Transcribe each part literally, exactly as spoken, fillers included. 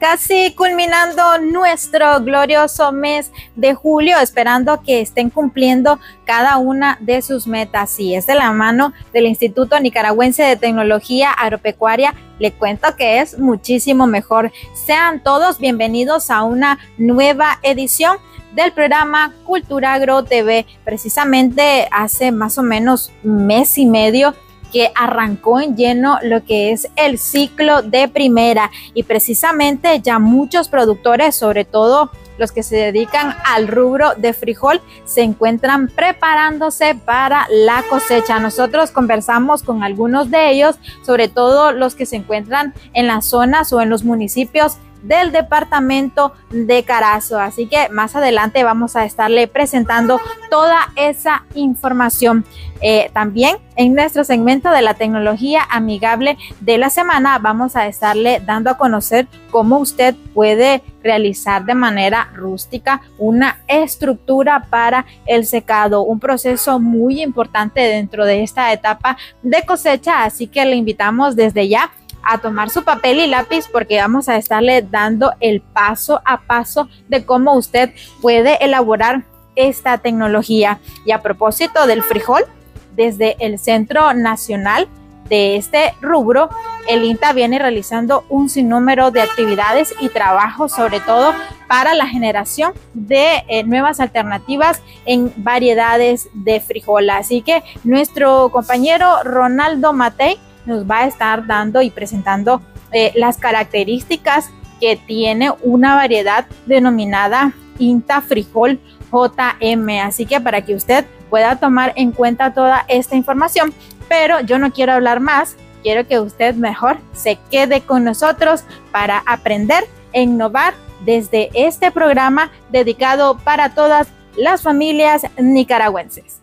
casi culminando nuestro glorioso mes de julio, esperando que estén cumpliendo cada una de sus metas. Y es de la mano del Instituto Nicaragüense de Tecnología Agropecuaria, le cuento que es muchísimo mejor. Sean todos bienvenidos a una nueva edición del programa Culturagro T V. Precisamente hace más o menos un mes y medio que arrancó en lleno lo que es el ciclo de primera, y precisamente ya muchos productores, sobre todo los que se dedican al rubro de frijol, se encuentran preparándose para la cosecha. Nosotros conversamos con algunos de ellos, sobre todo los que se encuentran en las zonas o en los municipios del departamento de Carazo, así que más adelante vamos a estarle presentando toda esa información. Eh, también en nuestro segmento de la tecnología amigable de la semana vamos a estarle dando a conocer cómo usted puede realizar de manera rústica una estructura para el secado, un proceso muy importante dentro de esta etapa de cosecha, así que le invitamos desde ya a tomar su papel y lápiz, porque vamos a estarle dando el paso a paso de cómo usted puede elaborar esta tecnología. Y a propósito del frijol, desde el Centro Nacional de este rubro, el INTA viene realizando un sinnúmero de actividades y trabajos, sobre todo para la generación de eh, nuevas alternativas en variedades de frijol. Así que nuestro compañero Ronaldo Matei nos va a estar dando y presentando eh, las características que tiene una variedad denominada INTA Frijol J M. Así que para que usted pueda tomar en cuenta toda esta información, pero yo no quiero hablar más, quiero que usted mejor se quede con nosotros para aprender e innovar desde este programa dedicado para todas las familias nicaragüenses.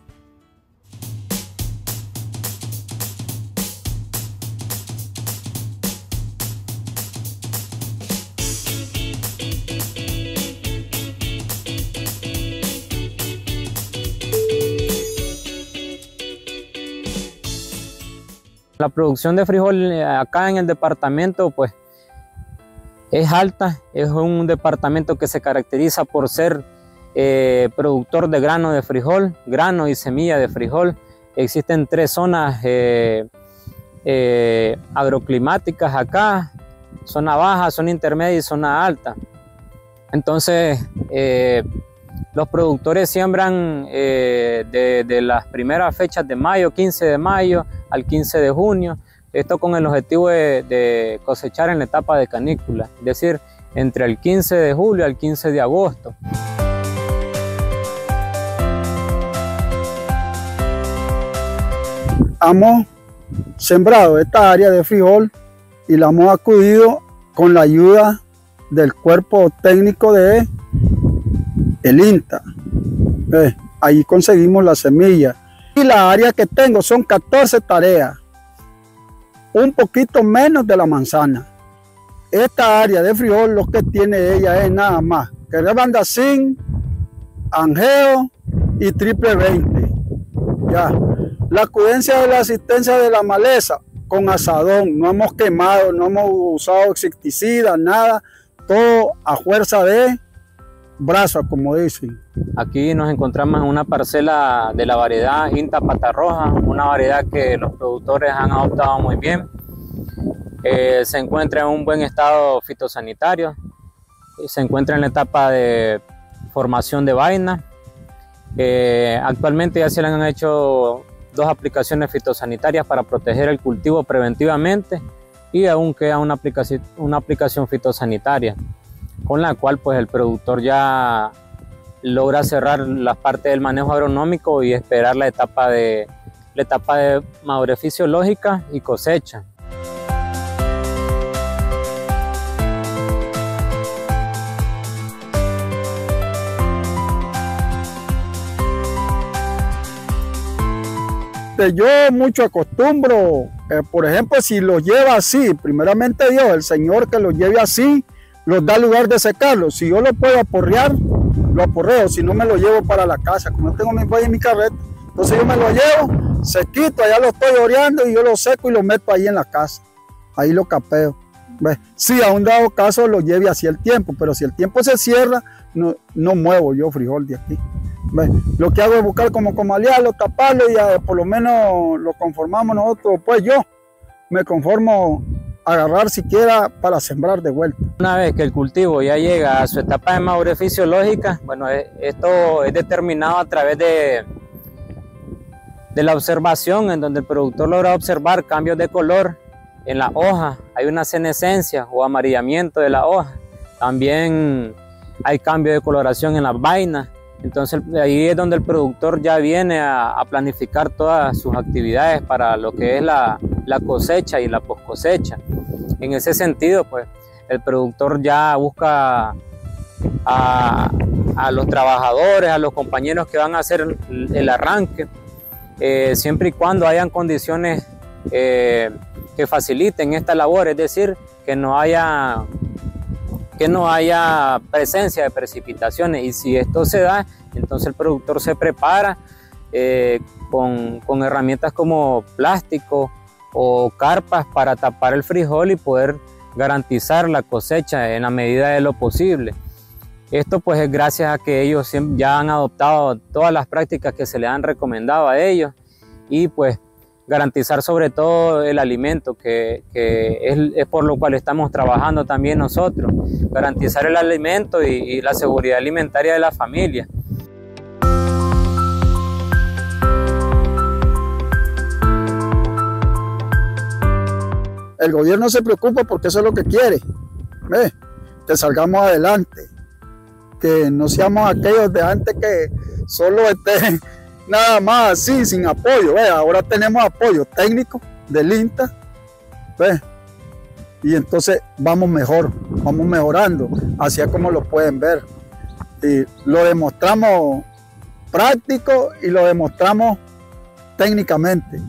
La producción de frijol acá en el departamento pues es alta, es un departamento que se caracteriza por ser eh, productor de grano de frijol, grano y semilla de frijol. Existen tres zonas eh, eh, agroclimáticas acá, zona baja, zona intermedia y zona alta. Entonces eh, los productores siembran eh, de, de las primeras fechas de mayo, quince de mayo al quince de junio, esto con el objetivo de, de cosechar en la etapa de canícula, es decir, entre el quince de julio al quince de agosto. Hemos sembrado esta área de frijol y la hemos acudido con la ayuda del cuerpo técnico de el INTA. Eh, ahí conseguimos la semilla. Y la área que tengo son catorce tareas, un poquito menos de la manzana. Esta área de frijol lo que tiene ella es nada más que rebandacín, angeo y triple veinte. Ya. La acudencia de la asistencia de la maleza con asadón, no hemos quemado, no hemos usado insecticidas, nada, todo a fuerza de brazo, como dicen. Aquí nos encontramos en una parcela de la variedad INTA Pata Roja, una variedad que los productores han adoptado muy bien. Eh, se encuentra en un buen estado fitosanitario, se encuentra en la etapa de formación de vaina. Eh, actualmente ya se le han hecho dos aplicaciones fitosanitarias para proteger el cultivo preventivamente, y aún queda una aplicación, una aplicación fitosanitaria, con la cual pues el productor ya logra cerrar la parte del manejo agronómico y esperar la etapa de, la etapa de madurez fisiológica y cosecha. Yo mucho acostumbro, eh, por ejemplo, si los lleva así, primeramente Dios, el Señor que los lleve así, los da lugar de secarlos. Si yo lo puedo aporrear, lo aporreo, si no me lo llevo para la casa, como no tengo mi buey en mi carreta, entonces yo me lo llevo, sequito, allá lo estoy oreando y yo lo seco y lo meto ahí en la casa, ahí lo capeo. ¿Ves? Si a un dado caso lo lleve así el tiempo, pero si el tiempo se cierra, no, no muevo yo frijol de aquí. ¿Ves? Lo que hago es buscar como comalearlo, taparlo y a, por lo menos lo conformamos nosotros. Pues yo me conformo a agarrar siquiera para sembrar de vuelta. Una vez que el cultivo ya llega a su etapa de madurez fisiológica, bueno, esto es determinado a través de, de la observación, en donde el productor logra observar cambios de color en la hoja, hay una senescencia o amarillamiento de la hoja, también hay cambio de coloración en las vainas. Entonces ahí es donde el productor ya viene a, a planificar todas sus actividades para lo que es la, la cosecha y la post cosecha. En ese sentido, pues el productor ya busca a, a los trabajadores, a los compañeros que van a hacer el, el arranque, eh, siempre y cuando hayan condiciones eh, que faciliten esta labor, es decir, que no haya que no haya presencia de precipitaciones, y si esto se da, entonces el productor se prepara eh, con, con herramientas como plástico o carpas para tapar el frijol y poder garantizar la cosecha en la medida de lo posible. Esto pues es gracias a que ellos ya han adoptado todas las prácticas que se les han recomendado a ellos, y pues garantizar sobre todo el alimento, que, que es, es por lo cual estamos trabajando también nosotros, garantizar el alimento y, y la seguridad alimentaria de la familia. El gobierno se preocupa porque eso es lo que quiere, ¿ves? Que salgamos adelante, que no seamos aquellos de antes que solo estén nada más así, sin apoyo. ¿Ves? Ahora tenemos apoyo técnico del INTA, ¿ves? Y entonces vamos mejor, vamos mejorando, así es como lo pueden ver. Y lo demostramos práctico y lo demostramos técnicamente.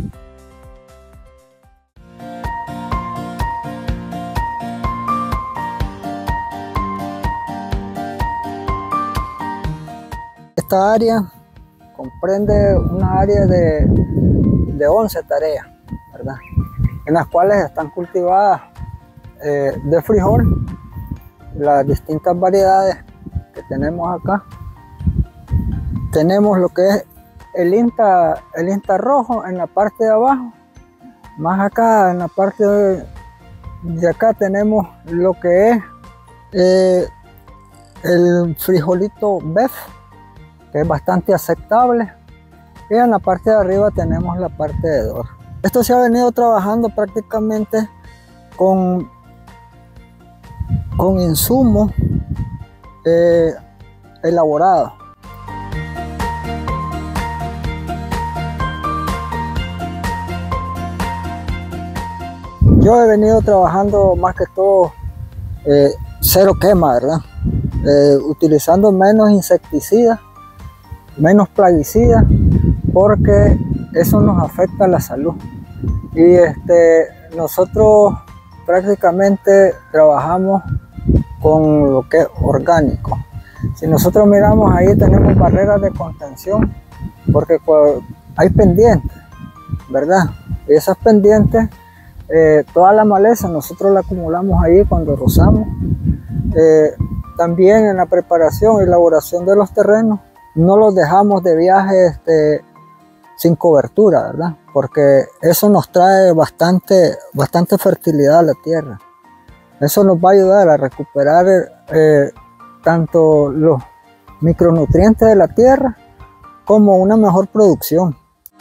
Esta área comprende una área de, de once tareas, ¿verdad? En las cuales están cultivadas eh, de frijol las distintas variedades que tenemos acá. Tenemos lo que es el INTA, el INTA rojo en la parte de abajo. Más acá, en la parte de, de acá tenemos lo que es eh, el frijolito B E F, que es bastante aceptable, y en la parte de arriba tenemos la parte de D O R. Esto se ha venido trabajando prácticamente con, con insumos eh, elaborados. Yo he venido trabajando más que todo eh, cero quema, ¿verdad? Eh, utilizando menos insecticidas, menos plaguicidas, porque eso nos afecta a la salud. Y este, nosotros prácticamente trabajamos con lo que es orgánico. Si nosotros miramos ahí, tenemos barreras de contención, porque hay pendientes, ¿verdad? Y esas pendientes, eh, toda la maleza nosotros la acumulamos ahí cuando rozamos. Eh, también en la preparación y elaboración de los terrenos, no los dejamos de viaje este, sin cobertura, ¿verdad? Porque eso nos trae bastante, bastante fertilidad a la tierra. Eso nos va a ayudar a recuperar eh, tanto los micronutrientes de la tierra como una mejor producción.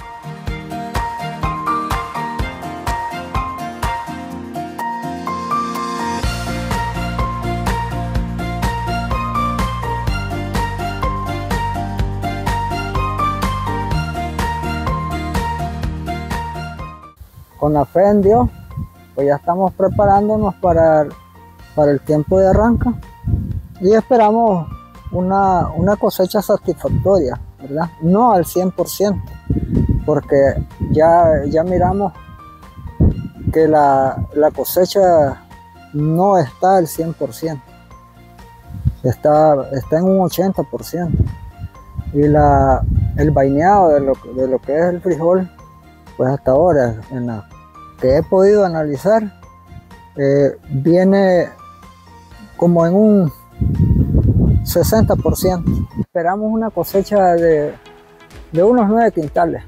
Con la fe en Dios, pues ya estamos preparándonos para, para el tiempo de arranca y esperamos una, una cosecha satisfactoria, ¿verdad? No al cien por ciento, porque ya, ya miramos que la, la cosecha no está al cien por ciento, está, está en un ochenta por ciento, y la, el vaineado de lo, de lo que es el frijol, pues hasta ahora, en la que he podido analizar, eh, viene como en un sesenta por ciento. Esperamos una cosecha de, de unos nueve quintales.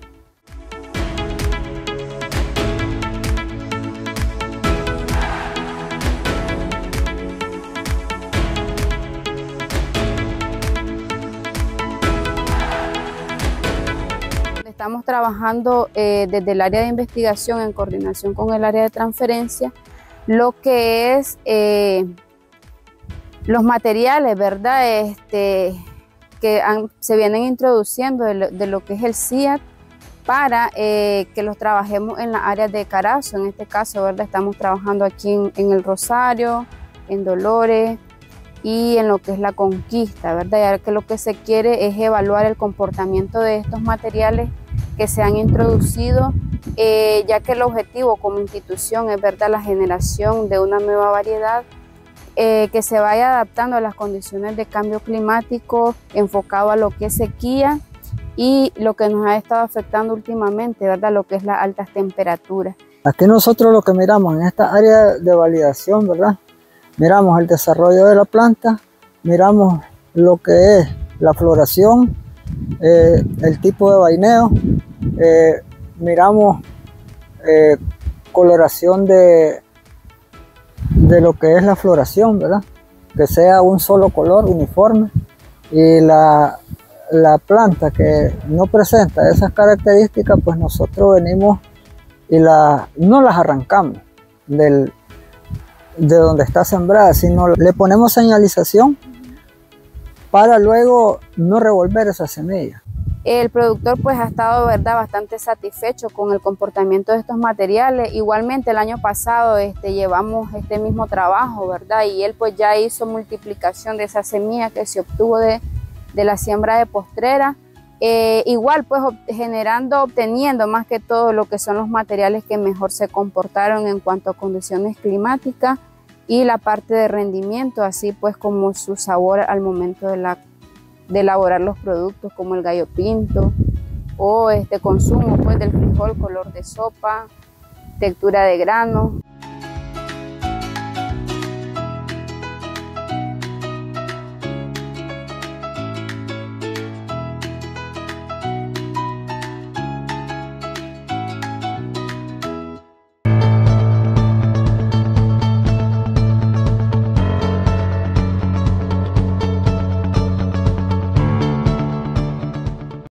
Estamos trabajando eh, desde el área de investigación en coordinación con el área de transferencia, lo que es eh, los materiales, ¿verdad? Este, que han, se vienen introduciendo de lo, de lo que es el C I A T para eh, que los trabajemos en las áreas de Carazo. En este caso, ¿verdad? Estamos trabajando aquí en, en el Rosario, en Dolores y en lo que es la Conquista, ¿verdad? Ya que lo que se quiere es evaluar el comportamiento de estos materiales que se han introducido, eh, ya que el objetivo como institución es, ¿verdad?, la generación de una nueva variedad eh, que se vaya adaptando a las condiciones de cambio climático, enfocado a lo que es sequía y lo que nos ha estado afectando últimamente, ¿verdad?, lo que es las altas temperaturas. Aquí nosotros lo que miramos en esta área de validación, ¿verdad?, miramos el desarrollo de la planta, miramos lo que es la floración, eh, el tipo de vaineo, eh, miramos eh, coloración de, de lo que es la floración, ¿verdad?, que sea un solo color uniforme, y la, la planta que no presenta esas características, pues nosotros venimos y la, no las arrancamos del de donde está sembrada, sino le ponemos señalización para luego no revolver esa semilla. El productor pues ha estado, ¿verdad?, bastante satisfecho con el comportamiento de estos materiales. Igualmente el año pasado este, llevamos este mismo trabajo, ¿verdad?, y él pues ya hizo multiplicación de esa semilla que se obtuvo de, de la siembra de postrera. Eh, igual pues generando, obteniendo más que todo lo que son los materiales que mejor se comportaron en cuanto a condiciones climáticas y la parte de rendimiento, así pues como su sabor al momento de, la, de elaborar los productos, como el gallo pinto o este consumo pues del frijol, color de sopa, textura de grano.